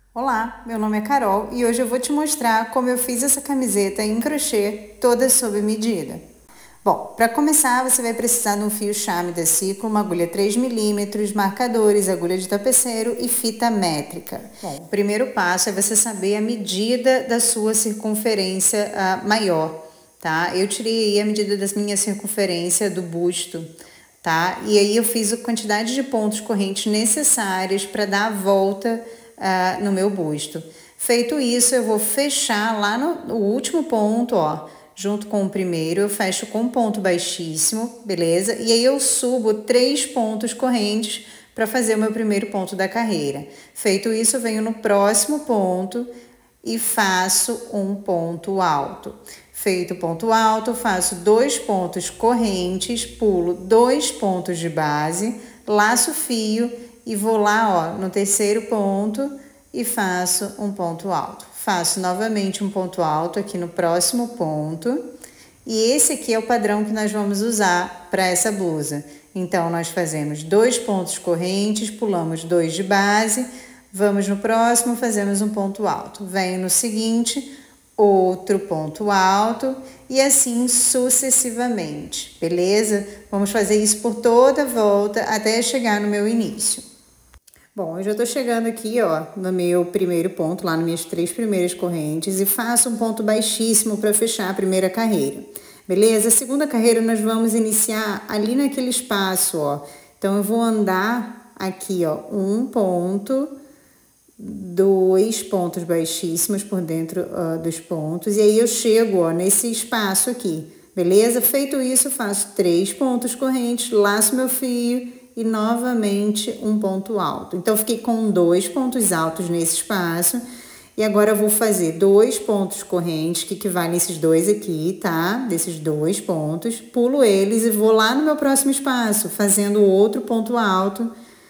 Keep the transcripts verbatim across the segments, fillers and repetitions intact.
Olá, meu nome é Carol e hoje eu vou te mostrar como eu fiz essa camiseta em crochê toda sob medida. Bom, para começar você vai precisar de um fio chame da Ciclo, uma agulha três milímetros, marcadores, agulha de tapeceiro e fita métrica. Bom, o primeiro passo é você saber a medida da sua circunferência uh, maior, tá? Eu tirei aí a medida da minha circunferência do busto, tá? E aí eu fiz a quantidade de pontos correntes necessários para dar a volta Uh, no meu busto. Feito isso, eu vou fechar lá no, no último ponto, ó, junto com o primeiro, eu fecho com um ponto baixíssimo, beleza? E aí eu subo três pontos correntes para fazer o meu primeiro ponto da carreira. Feito isso, eu venho no próximo ponto e faço um ponto alto. Feito o ponto alto, faço dois pontos correntes, pulo dois pontos de base, laço o fio e vou lá, ó, no terceiro ponto e faço um ponto alto. Faço novamente um ponto alto aqui no próximo ponto. E esse aqui é o padrão que nós vamos usar para essa blusa. Então, nós fazemos dois pontos correntes, pulamos dois de base, vamos no próximo, fazemos um ponto alto. Venho no seguinte, outro ponto alto e assim sucessivamente, beleza? Vamos fazer isso por toda a volta até chegar no meu início. Bom, eu já tô chegando aqui, ó, no meu primeiro ponto, lá nas minhas três primeiras correntes e faço um ponto baixíssimo para fechar a primeira carreira, beleza? A segunda carreira nós vamos iniciar ali naquele espaço, ó. Então, eu vou andar aqui, ó, um ponto, dois pontos baixíssimos por dentro uh, dos pontos e aí eu chego, ó, nesse espaço aqui, beleza? Feito isso, faço três pontos correntes, laço meu fio e novamente um ponto alto. Então, fiquei com dois pontos altos nesse espaço. E agora eu vou fazer dois pontos correntes, que equivalem a esses dois aqui, tá? Desses dois pontos. Pulo eles e vou lá no meu próximo espaço, fazendo outro ponto alto.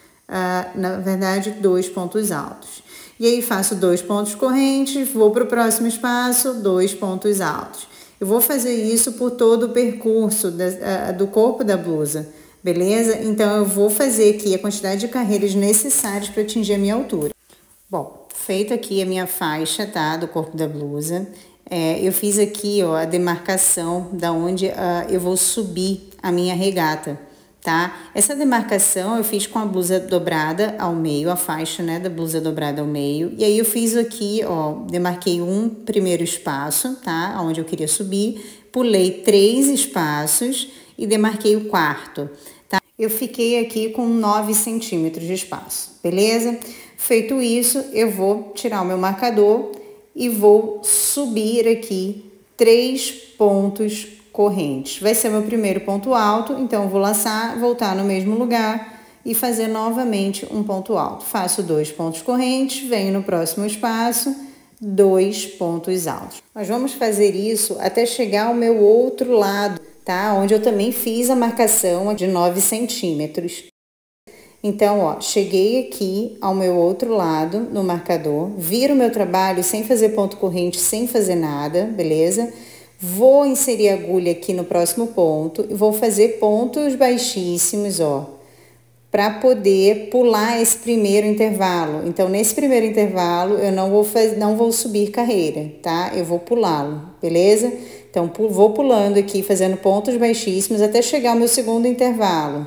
Uh, na verdade, dois pontos altos. E aí, faço dois pontos correntes, vou para o próximo espaço, dois pontos altos. Eu vou fazer isso por todo o percurso da, uh, do corpo da blusa. Beleza? Então, eu vou fazer aqui a quantidade de carreiras necessárias para atingir a minha altura. Bom, feito aqui a minha faixa, tá? Do corpo da blusa. É, eu fiz aqui, ó, a demarcação da onde uh, eu vou subir a minha regata, tá? Essa demarcação eu fiz com a blusa dobrada ao meio, a faixa, né, da blusa dobrada ao meio. E aí, eu fiz aqui, ó, demarquei um primeiro espaço, tá? Onde eu queria subir. Pulei três espaços e demarquei o quarto, tá? Eu fiquei aqui com nove centímetros de espaço, beleza? Feito isso, eu vou tirar o meu marcador e vou subir aqui três pontos correntes. Vai ser meu primeiro ponto alto, então eu vou laçar, voltar no mesmo lugar e fazer novamente um ponto alto. Faço dois pontos correntes, venho no próximo espaço, dois pontos altos. Nós vamos fazer isso até chegar ao meu outro lado, tá? Onde eu também fiz a marcação de nove centímetros. Então, ó, cheguei aqui ao meu outro lado no marcador, viro o meu trabalho sem fazer ponto corrente, sem fazer nada, beleza? Vou inserir a agulha aqui no próximo ponto e vou fazer pontos baixíssimos, ó, para poder pular esse primeiro intervalo. Então, nesse primeiro intervalo, eu não vou, faz... não vou subir carreira, tá? Eu vou pulá-lo, beleza? Então, vou pulando aqui, fazendo pontos baixíssimos até chegar ao meu segundo intervalo.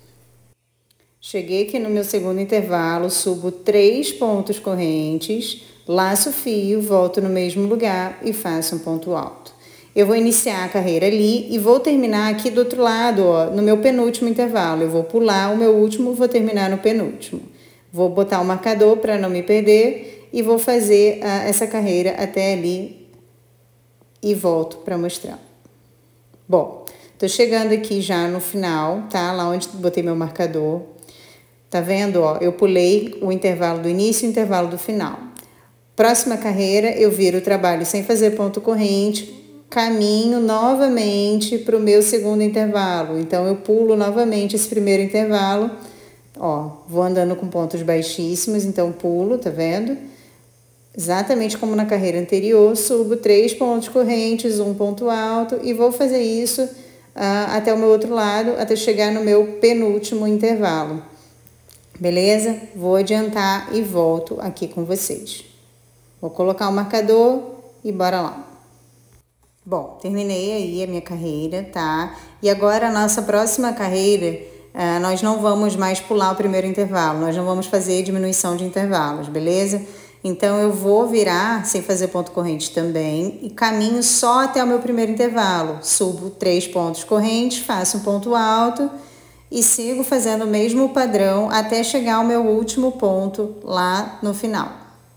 Cheguei aqui no meu segundo intervalo, subo três pontos correntes, laço o fio, volto no mesmo lugar e faço um ponto alto. Eu vou iniciar a carreira ali e vou terminar aqui do outro lado, ó, no meu penúltimo intervalo. Eu vou pular o meu último, vou terminar no penúltimo. Vou botar o marcador para não me perder e vou fazer uh, essa carreira até ali e volto para mostrar. Bom, tô chegando aqui já no final, tá? Lá onde botei meu marcador. Tá vendo, ó? Eu pulei o intervalo do início e o intervalo do final. Próxima carreira, eu viro o trabalho sem fazer ponto corrente, caminho novamente para o meu segundo intervalo. Então, eu pulo novamente esse primeiro intervalo, ó, vou andando com pontos baixíssimos, então pulo, tá vendo? Exatamente como na carreira anterior, subo três pontos correntes, um ponto alto e vou fazer isso uh, até o meu outro lado, até chegar no meu penúltimo intervalo. Beleza? Vou adiantar e volto aqui com vocês. Vou colocar o marcador e bora lá. Bom, terminei aí a minha carreira, tá? E agora a nossa próxima carreira, uh, nós não vamos mais pular o primeiro intervalo, nós não vamos fazer diminuição de intervalos, beleza? Então, eu vou virar sem fazer ponto corrente também e caminho só até o meu primeiro intervalo. Subo três pontos correntes, faço um ponto alto e sigo fazendo o mesmo padrão até chegar ao meu último ponto lá no final.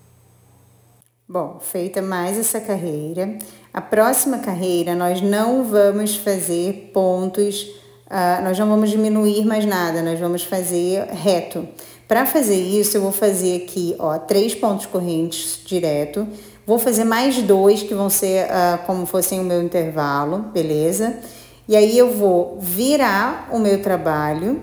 Bom, feita mais essa carreira, a próxima carreira nós não vamos fazer pontos, uh, nós não vamos diminuir mais nada, nós vamos fazer reto. Para fazer isso, eu vou fazer aqui, ó, três pontos correntes direto. Vou fazer mais dois, que vão ser uh, como fossem o meu intervalo, beleza? E aí eu vou virar o meu trabalho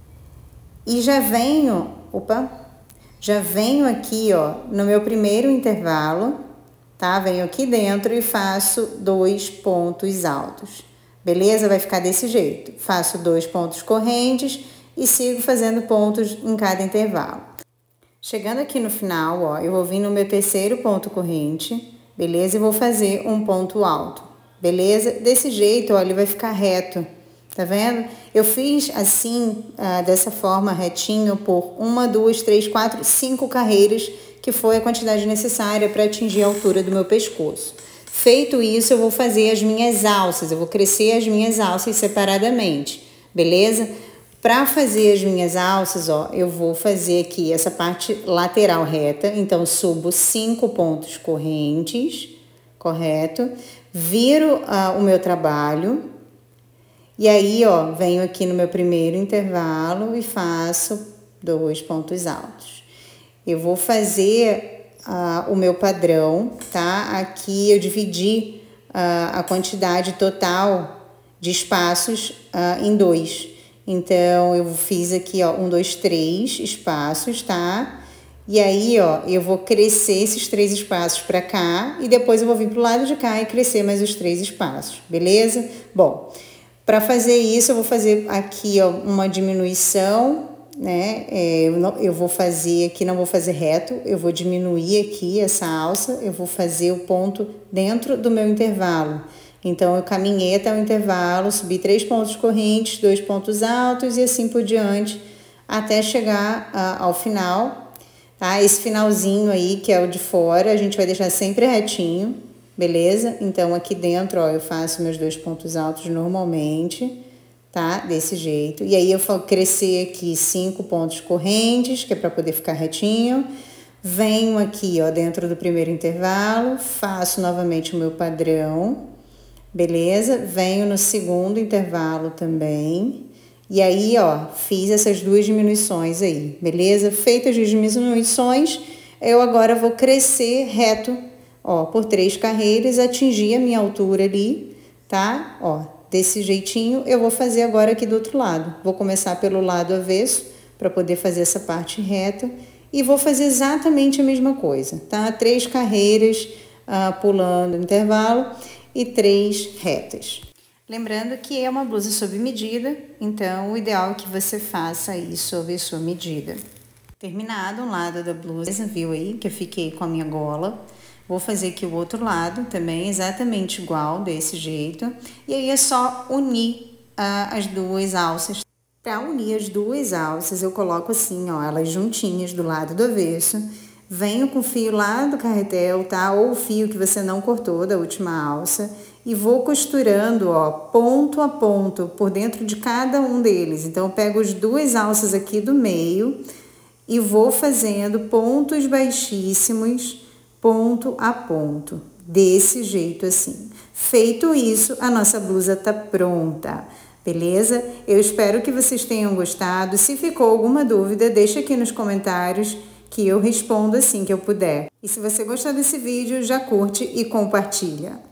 e já venho, opa, já venho aqui, ó, no meu primeiro intervalo, tá? Venho aqui dentro e faço dois pontos altos, beleza? Vai ficar desse jeito. Faço dois pontos correntes e sigo fazendo pontos em cada intervalo. Chegando aqui no final, ó, eu vou vir no meu terceiro ponto corrente, beleza? E vou fazer um ponto alto, beleza? Desse jeito, ó, ele vai ficar reto, tá vendo? Eu fiz assim, ah, dessa forma, retinho, por uma, duas, três, quatro, cinco carreiras, que foi a quantidade necessária para atingir a altura do meu pescoço. Feito isso, eu vou fazer as minhas alças, eu vou crescer as minhas alças separadamente, beleza? Para fazer as minhas alças, ó, eu vou fazer aqui essa parte lateral reta, então subo cinco pontos correntes, correto? Viro uh, o meu trabalho e aí, ó, venho aqui no meu primeiro intervalo e faço dois pontos altos. Eu vou fazer uh, o meu padrão, tá? Aqui eu dividi uh, a quantidade total de espaços uh, em dois. Então, eu fiz aqui, ó, um, dois, três espaços, tá? E aí, ó, eu vou crescer esses três espaços pra cá e depois eu vou vir pro lado de cá e crescer mais os três espaços, beleza? Bom, para fazer isso, eu vou fazer aqui, ó, uma diminuição, né? É, eu, não, eu vou fazer aqui, não vou fazer reto, eu vou diminuir aqui essa alça, eu vou fazer o ponto dentro do meu intervalo. Então, eu caminhei até o intervalo, subi três pontos correntes, dois pontos altos e assim por diante, até chegar uh, ao final, tá? Esse finalzinho aí, que é o de fora, a gente vai deixar sempre retinho, beleza? Então, aqui dentro, ó, eu faço meus dois pontos altos normalmente, tá? Desse jeito. E aí, eu vou crescer aqui cinco pontos correntes, que é para poder ficar retinho. Venho aqui, ó, dentro do primeiro intervalo, faço novamente o meu padrão. Beleza? Venho no segundo intervalo também. E aí, ó, fiz essas duas diminuições aí, beleza? Feitas as diminuições, eu agora vou crescer reto, ó, por três carreiras, atingir a minha altura ali, tá? Ó, desse jeitinho, eu vou fazer agora aqui do outro lado. Vou começar pelo lado avesso, para poder fazer essa parte reta. E vou fazer exatamente a mesma coisa, tá? Três carreiras, ah, pulando o intervalo e três retas. Lembrando que é uma blusa sob medida, então o ideal é que você faça isso sob sua medida. Terminado um lado da blusa, viu aí que eu fiquei com a minha gola. Vou fazer aqui o outro lado também, exatamente igual, desse jeito. E aí é só unir uh, as duas alças. Para unir as duas alças, eu coloco assim, ó, elas juntinhas do lado do avesso. Venho com o fio lá do carretel, tá? Ou o fio que você não cortou da última alça. E vou costurando, ó, ponto a ponto, por dentro de cada um deles. Então, eu pego as duas alças aqui do meio e vou fazendo pontos baixíssimos, ponto a ponto. Desse jeito assim. Feito isso, a nossa blusa tá pronta. Beleza? Eu espero que vocês tenham gostado. Se ficou alguma dúvida, deixa aqui nos comentários, que eu respondo assim que eu puder. E se você gostou desse vídeo, já curte e compartilha.